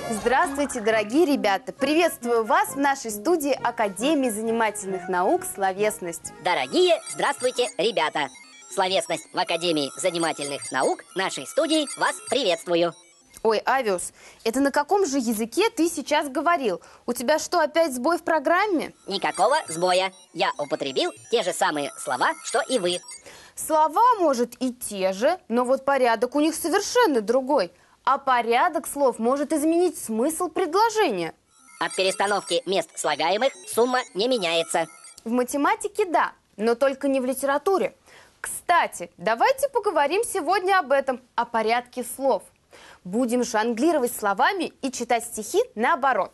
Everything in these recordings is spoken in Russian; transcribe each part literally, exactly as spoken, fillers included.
Здравствуйте, дорогие ребята! Приветствую вас в нашей студии Академии занимательных наук «Словесность». Дорогие, здравствуйте, ребята! Словесность в Академии занимательных наук нашей студии вас приветствую. Ой, Авиус, это на каком же языке ты сейчас говорил? У тебя что, опять сбой в программе? Никакого сбоя. Я употребил те же самые слова, что и вы. Слова, может, и те же, но вот порядок у них совершенно другой. А порядок слов может изменить смысл предложения. От перестановки мест слагаемых сумма не меняется. В математике да, но только не в литературе. Кстати, давайте поговорим сегодня об этом, о порядке слов. Будем жонглировать словами и читать стихи наоборот.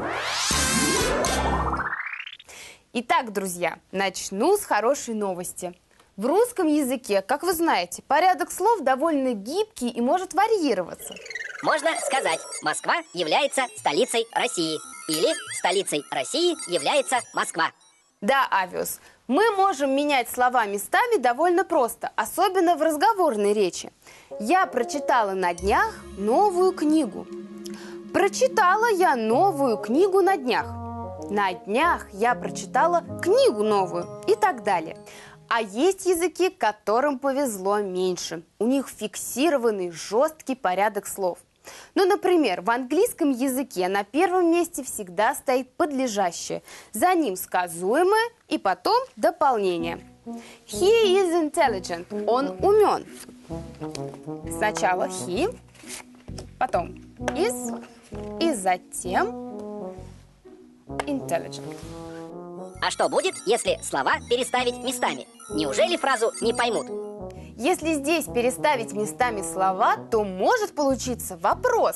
Итак, друзья, начну с хорошей новости. В русском языке, как вы знаете, порядок слов довольно гибкий и может варьироваться. Можно сказать, Москва является столицей России. Или столицей России является Москва. Да, Авиус, мы можем менять слова местами довольно просто, особенно в разговорной речи. Я прочитала на днях новую книгу. Прочитала я новую книгу на днях. На днях я прочитала книгу новую и так далее. А есть языки, которым повезло меньше. У них фиксированный жесткий порядок слов. Ну, например, в английском языке на первом месте всегда стоит подлежащее. За ним сказуемое и потом дополнение. He is intelligent. Он умен. Сначала he, потом is и затем intelligent. А что будет, если слова переставить местами? Неужели фразу не поймут? Если здесь переставить местами слова, то может получиться вопрос.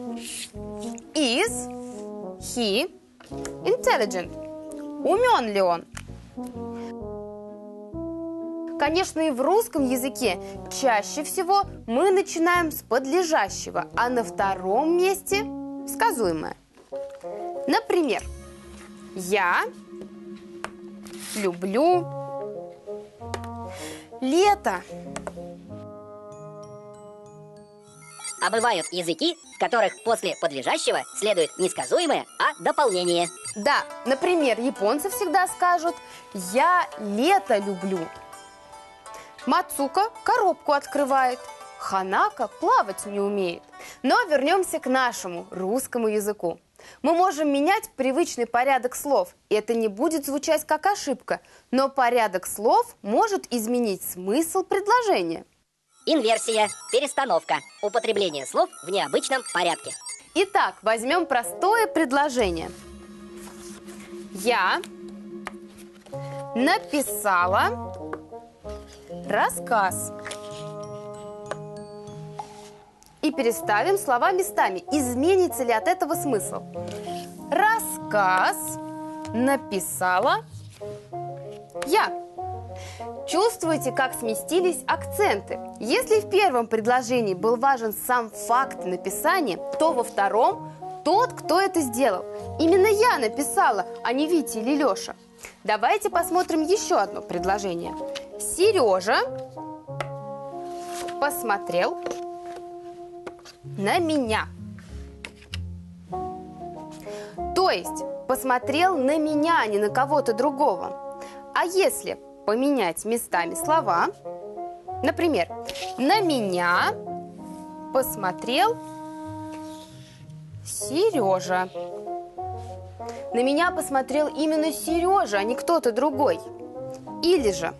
Is he intelligent? Умен ли он? Конечно, и в русском языке чаще всего мы начинаем с подлежащего, а на втором месте сказуемое. Например, я люблю лето. А бывают языки, в которых после подлежащего следует не сказуемое, а дополнение. Да, например, японцы всегда скажут «я лето люблю». Мацука коробку открывает, Ханака плавать не умеет. Но вернемся к нашему русскому языку. Мы можем менять привычный порядок слов, и это не будет звучать как ошибка, но порядок слов может изменить смысл предложения. Инверсия, перестановка, употребление слов в необычном порядке. Итак, возьмем простое предложение. Я написала рассказ. И переставим слова местами. Изменится ли от этого смысл? Рассказ написала я. Чувствуете, как сместились акценты? Если в первом предложении был важен сам факт написания, то во втором тот, кто это сделал. Именно я написала, а не Витя или Леша. Давайте посмотрим еще одно предложение. Сережа посмотрел на меня. То есть посмотрел на меня, а не на кого-то другого. А если поменять местами слова, например, на меня посмотрел Сережа. На меня посмотрел именно Сережа, а не кто-то другой. Или же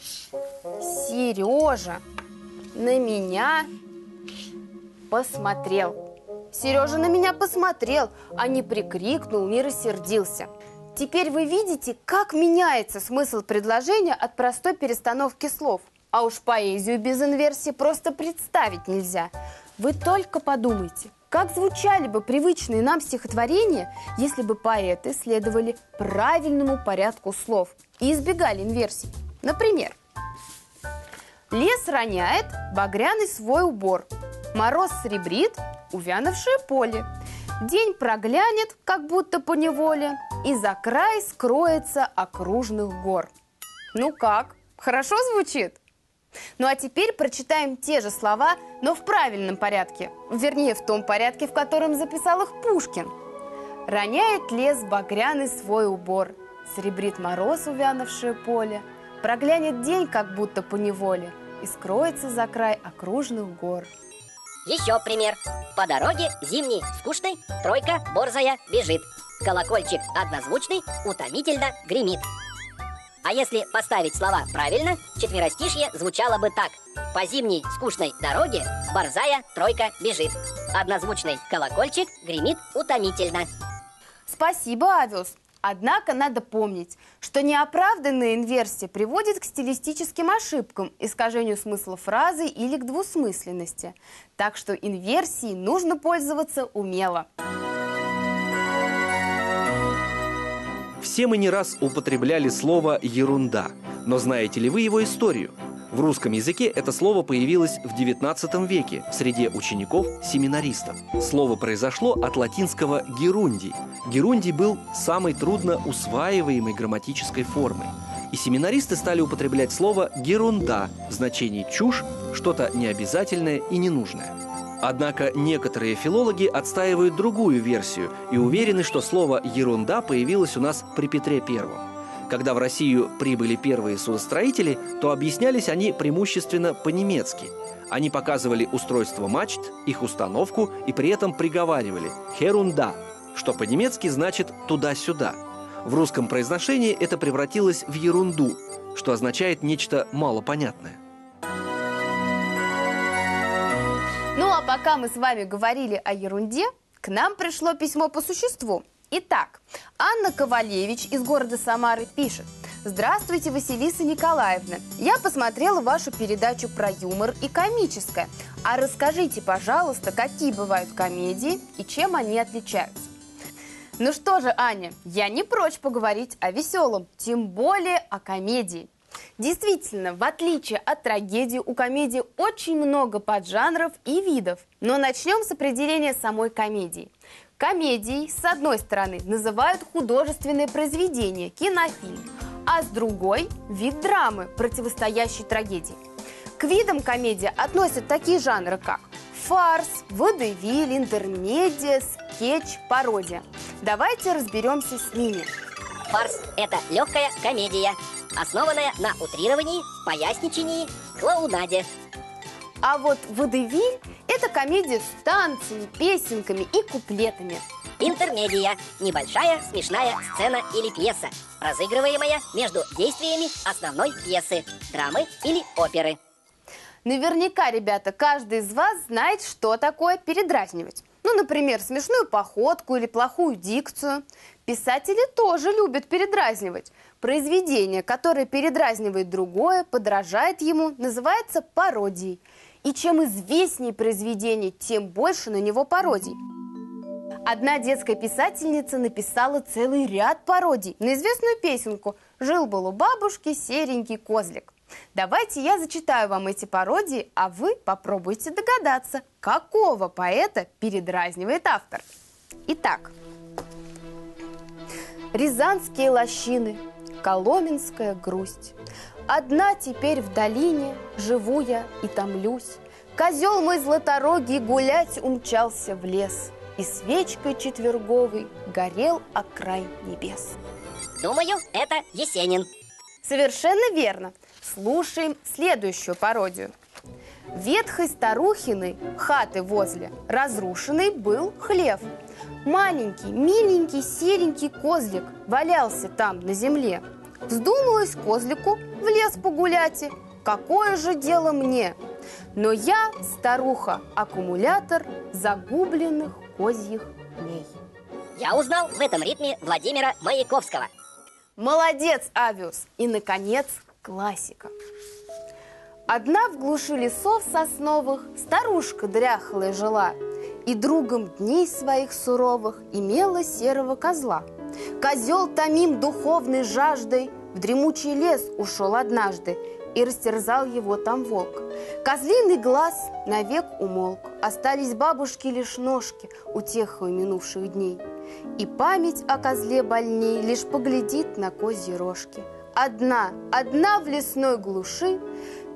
Сережа на меня посмотрел. Сережа на меня посмотрел, а не прикрикнул, не рассердился. Теперь вы видите, как меняется смысл предложения от простой перестановки слов. А уж поэзию без инверсии просто представить нельзя. Вы только подумайте, как звучали бы привычные нам стихотворения, если бы поэты следовали правильному порядку слов и избегали инверсий. Например, лес роняет багряный свой убор, мороз сребрит увянувшее поле, день проглянет, как будто поневоле, и за край скроется окружных гор. Ну как, хорошо звучит? Ну а теперь прочитаем те же слова, но в правильном порядке. Вернее, в том порядке, в котором записал их Пушкин. Роняет лес багряный свой убор, серебрит мороз увянувшее поле, проглянет день, как будто поневоле, и скроется за край окружных гор. Еще пример. По дороге зимней скучной тройка борзая бежит. Колокольчик однозвучный утомительно гремит. А если поставить слова правильно, четверостишье звучало бы так. По зимней скучной дороге борзая тройка бежит. Однозвучный колокольчик гремит утомительно. Спасибо, Авиус. Однако надо помнить, что неоправданная инверсия приводит к стилистическим ошибкам, искажению смысла фразы или к двусмысленности. Так что инверсией нужно пользоваться умело. Все мы не раз употребляли слово «ерунда», но знаете ли вы его историю? В русском языке это слово появилось в девятнадцатом веке в среде учеников-семинаристов. Слово произошло от латинского «герундий». Герундий был самой трудно усваиваемой грамматической формой. И семинаристы стали употреблять слово «герунда» в значении «чушь», что-то необязательное и ненужное. Однако некоторые филологи отстаивают другую версию и уверены, что слово «ерунда» появилось у нас при Петре Первом. Когда в Россию прибыли первые судостроители, то объяснялись они преимущественно по-немецки. Они показывали устройство мачт, их установку и при этом приговаривали «херунда», что по-немецки значит «туда-сюда». В русском произношении это превратилось в ерунду, что означает нечто малопонятное. Ну а пока мы с вами говорили о ерунде, к нам пришло письмо по существу. Итак, Анна Ковалевич из города Самары пишет: «Здравствуйте, Василиса Николаевна. Я посмотрела вашу передачу про юмор и комическое. А расскажите, пожалуйста, какие бывают комедии и чем они отличаются?» Ну что же, Аня, я не прочь поговорить о веселом, тем более о комедии. Действительно, в отличие от трагедии, у комедии очень много поджанров и видов. Но начнем с определения самой комедии. Комедией, с одной стороны, называют художественное произведение, кинофильм, а с другой – вид драмы, противостоящей трагедии. К видам комедии относят такие жанры, как фарс, водевиль, интермедия, скетч, пародия. Давайте разберемся с ними. Фарс – это легкая комедия, основанная на утрировании, поясничении, клоунаде. А вот водевиль – это комедия с танцами, песенками и куплетами. Интермедия – небольшая смешная сцена или пьеса, разыгрываемая между действиями основной пьесы, драмы или оперы. Наверняка, ребята, каждый из вас знает, что такое передразнивать. Ну, например, смешную походку или плохую дикцию. Писатели тоже любят передразнивать. Произведение, которое передразнивает другое, подражает ему, называется пародией. И чем известнее произведение, тем больше на него пародий. Одна детская писательница написала целый ряд пародий на известную песенку «Жил-был у бабушки серенький козлик». Давайте я зачитаю вам эти пародии, а вы попробуйте догадаться, какого поэта передразнивает автор. Итак, «Рязанские лощины, коломенская грусть. Одна теперь в долине живу я и томлюсь. Козел мой златорогий гулять умчался в лес, и свечкой четверговой горел окрай небес». Думаю, это Есенин. Совершенно верно. Слушаем следующую пародию. Ветхой старухиной хаты возле разрушенный был хлев. Маленький, миленький, серенький козлик валялся там на земле. Вздумалось козлику в лес погулять, какое же дело мне? Но я, старуха, аккумулятор загубленных козьих дней. Я узнал в этом ритме Владимира Маяковского. Молодец, Авиус! И, наконец, классика. Одна в глуши лесов сосновых старушка дряхлая жила, и другом дней своих суровых имела серого козла. Козел, томим духовной жаждой, в дремучий лес ушел однажды, и растерзал его там волк. Козлиный глаз навек умолк, остались бабушки лишь ножки, утехою минувших дней. И память о козле больней лишь поглядит на козьи рожки. Одна, одна в лесной глуши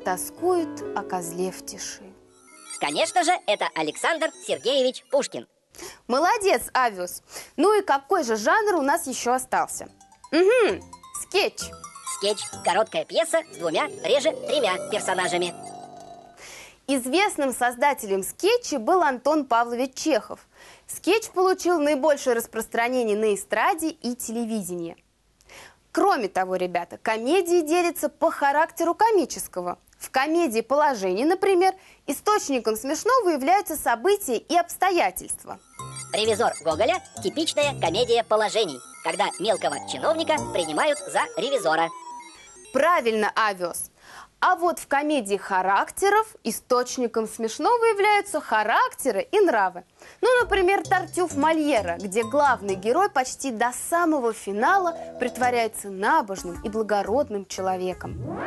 тоскует о козле в тиши. Конечно же, это Александр Сергеевич Пушкин. Молодец, Авиус. Ну и какой же жанр у нас еще остался? Угу, скетч. Скетч – короткая пьеса с двумя, реже тремя персонажами. Известным создателем скетча был Антон Павлович Чехов. Скетч получил наибольшее распространение на эстраде и телевидении. Кроме того, ребята, комедии делятся по характеру комического. В комедии положений, например, источником смешного являются события и обстоятельства. «Ревизор» Гоголя – типичная комедия положений, когда мелкого чиновника принимают за ревизора. Правильно, Авиус. А вот в комедии характеров источником смешного являются характеры и нравы. Ну, например, «Тартюф» Мольера, где главный герой почти до самого финала притворяется набожным и благородным человеком.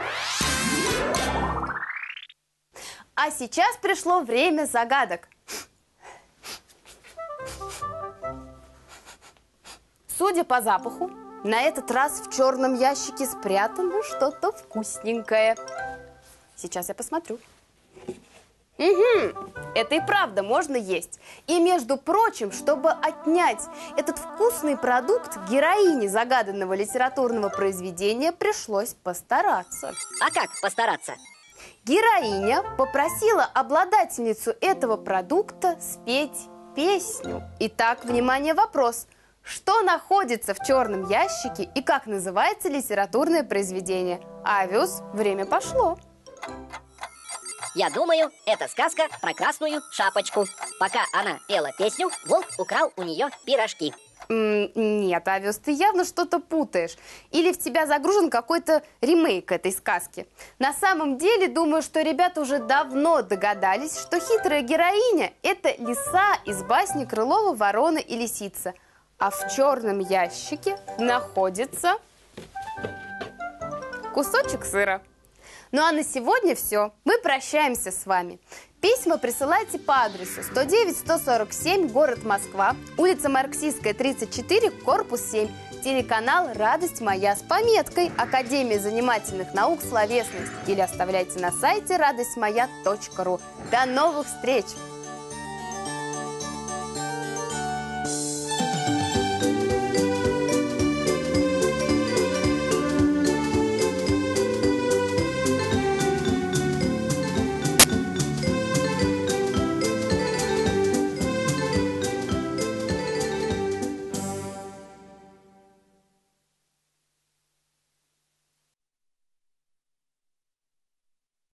А сейчас пришло время загадок. Судя по запаху, на этот раз в черном ящике спрятано что-то вкусненькое. Сейчас я посмотрю. Угу, это и правда можно есть. И, между прочим, чтобы отнять этот вкусный продукт, героине загаданного литературного произведения пришлось постараться. А как постараться? Героиня попросила обладательницу этого продукта спеть песню. Итак, внимание, вопрос. Что находится в черном ящике и как называется литературное произведение? Авиус, время пошло. Я думаю, это сказка про красную шапочку. Пока она пела песню, волк украл у нее пирожки. М, Нет, Авиус, ты явно что-то путаешь. Или в тебя загружен какой-то ремейк этой сказки. На самом деле, думаю, что ребята уже давно догадались, что хитрая героиня – это лиса из басни Крылова «Ворона и лисица». А в черном ящике находится кусочек сыра. Ну а на сегодня все. Мы прощаемся с вами. Письма присылайте по адресу сто девять сто сорок семь, город Москва, улица Марксистская, тридцать четыре, корпус семь, телеканал «Радость моя» с пометкой «Академия занимательных наук. Словесность» или оставляйте на сайте радость моя точка ру. До новых встреч!